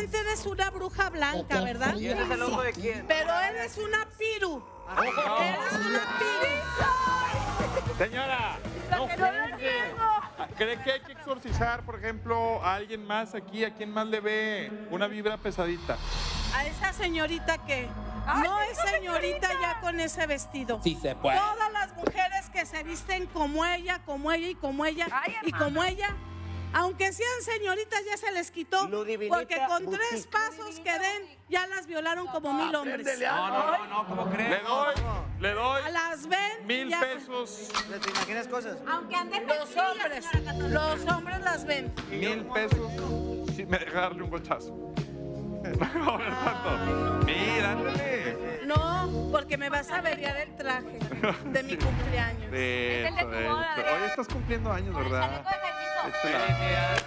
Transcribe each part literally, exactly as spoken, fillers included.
realmente eres una bruja blanca, ¿verdad? ¿Y ese es el ojo de quién? Pero eres una piru. Eres una piru. Señora, no juzgue. ¿Cree que hay que exorcizar, por ejemplo, a alguien más aquí? ¿A quién más le ve una vibra pesadita? A esa señorita que no es señorita ya con ese vestido. Sí se puede. Todas las mujeres que se visten como ella, como ella y como ella y como ella, aunque sean señoritas, ya se les quitó. Porque con tres pasos que den, ya las violaron como mil hombres. No, no, no, no, ¿cómo crees? Le doy, le doy A las ven. mil ya- pesos. ¿Te imaginas cosas? Aunque anden Los hombres, los hombres las ven. Mil pesos si me deja darle un gochazo. No, ¿cuánto? Mira, ándale. No, porque me vas a averiar el traje de mi cumpleaños. De Es el de hecho, tu de boda, hecho. ¿verdad? Hoy estás cumpliendo años, ¿verdad? Chaleco de Jaimito. Échala.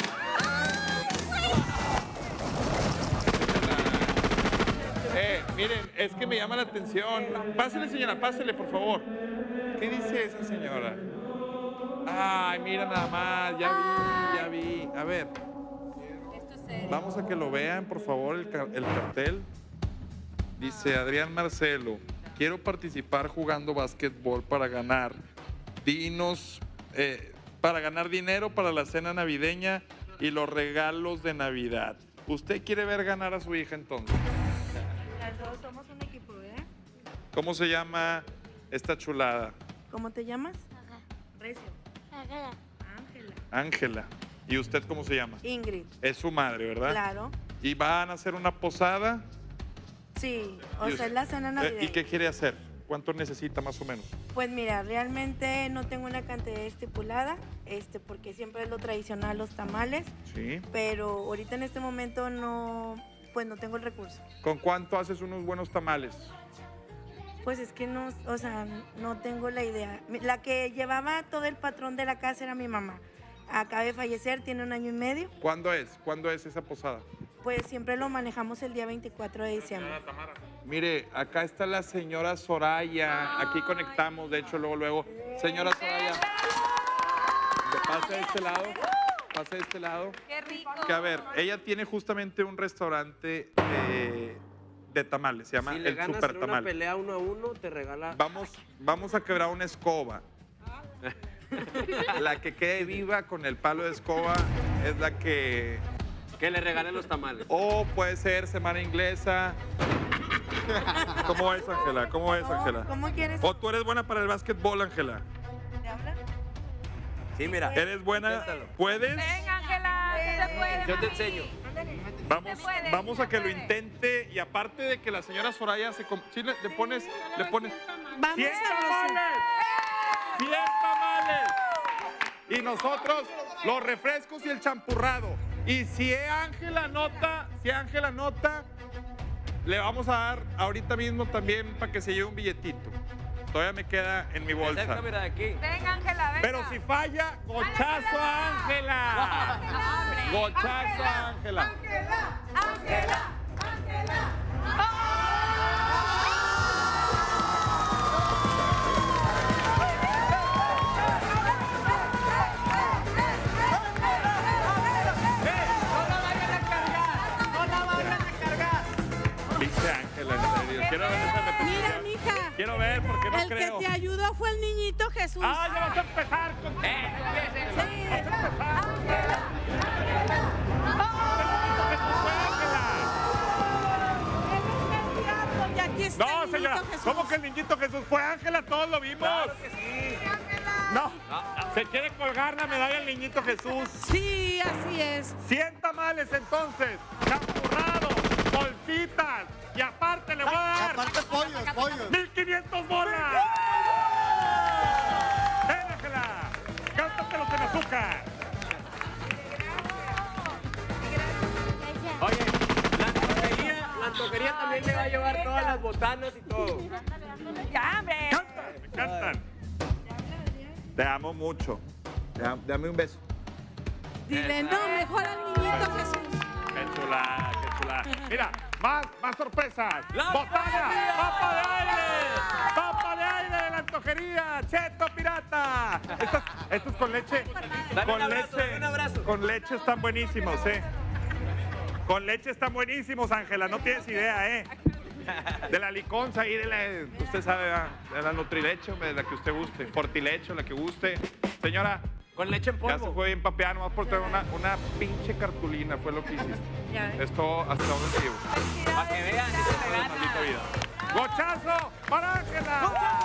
Eh, miren, es que me llama la atención. Pásele, señora, pásele, por favor. ¿Qué dice esa señora? Ay, mira nada más, ya vi, ya vi. A ver, Esto es serio. vamos a que lo vean, por favor, el, ca- el cartel. Dice Adrián Marcelo, quiero participar jugando básquetbol para ganar. Dinos, eh, para ganar dinero para la cena navideña y los regalos de Navidad. ¿Usted quiere ver ganar a su hija entonces? Las dos somos un equipo, ¿eh? ¿Cómo se llama esta chulada? ¿Cómo te llamas? Recio. Ángela. Ángela. ¿Y usted cómo se llama? Ingrid. Es su madre, ¿verdad? Claro. ¿Y van a hacer una posada? Sí, o ¿Y sea, es usted- la cena eh, navideña. ¿Y qué quiere hacer? ¿Cuánto necesita más o menos? Pues mira, realmente no tengo una cantidad estipulada, este, porque siempre es lo tradicional, los tamales, Sí. pero ahorita en este momento no, pues no tengo el recurso. ¿Con cuánto haces unos buenos tamales? Pues es que no, o sea, no tengo la idea. Mi- La que llevaba todo el patrón de la casa era mi mamá. Acaba de fallecer, tiene un año y medio. ¿Cuándo es? ¿Cuándo es esa posada? Pues siempre lo manejamos el día veinticuatro de diciembre. Mire, acá está la señora Soraya. Aquí conectamos, de hecho, luego, luego. Señora Soraya. Pasa de este lado. Pasa de este lado. Qué rico. Que a ver, ella tiene justamente un restaurante de, de tamales. Se llama Si le El ganas Super en una Tamal. pelea uno a uno, te regala... Vamos, vamos a quebrar una escoba. La que quede viva con el palo de escoba es la que... Que le regalen los tamales. O puede ser semana inglesa. ¿Cómo es, Ángela? ¿Cómo es, Ángela? ¿Cómo quieres? ¿O tú eres buena para el básquetbol, Ángela? ¿Te habla? Sí, mira. ¿Eres buena? Inténtalo. ¿Puedes? Venga, Ángela, sí se puede. Yo te mami. enseño. Vamos, Se puede, vamos se a que lo puede. intente y aparte de que la señora Soraya se... com- ¿Sí le, le pones? Le pones... Vamos ¡cien a tamales! ¡cien tamales! Y nosotros los refrescos y el champurrado. Y si Ángela nota, si Ángela nota, le vamos a dar ahorita mismo también para que se lleve un billetito. Todavía me queda en mi bolsa. Acerca, mira, de aquí. Venga, Ángela, venga. Pero si falla, gochazo a Ángela. Gochazo a Ángela. Ángela, Ángela. Dice Ángela, en serio. Quiero ver esa Mira, repetición. mija. Quiero ver porque no El creo. que te ayudó fue el niñito Jesús. ¡Ah, ya vas a empezar con... Y aquí está No, el señora, niñito Jesús. ¿cómo que el niñito Jesús fue Ángela? Todos lo vimos. Claro que sí. No, se quiere colgar la medalla al niñito Jesús. Sí, así es. cien tamales entonces, champurrado, bolsitas y aparte le voy a dar Aparte pollos, pollos. mil quinientos bolas. ¡Ven, Ángela! ¡Cántatelo sin azúcar! Oye, la antojería, la antojería también le va a llevar todas las botanas y todo. Ya, hombre. ¡Cantan! ¡Me encantan! Te amo mucho. Te amo- Dame un beso. Dile, no, mejor al niñito Jesús. ¡Qué chulada, qué chulada! Mira, más, más sorpresas. ¡La ¡Botana! antojería! ¡Papa de aire! ¡Papa de aire de la antojería! ¡Cheto pirata! Estos, estos con leche. Dale con un abrazo, leche. dale un abrazo. Con leche están buenísimos, ¿eh? Con leche están buenísimos, Ángela, no tienes idea, ¿eh? De la liconza y de la, usted sabe, ¿verdad? De la Nutrileche, de la que usted guste. Fortileche, la que guste. Señora, Con leche en ya se polvo. fue bien papeada, nomás por traer una, una pinche cartulina, fue lo que hiciste. Ya ves. Esto hasta ahora en vivo. Para que vean, eso te gana. Maldita vida. ¡Gochazo para Ángela!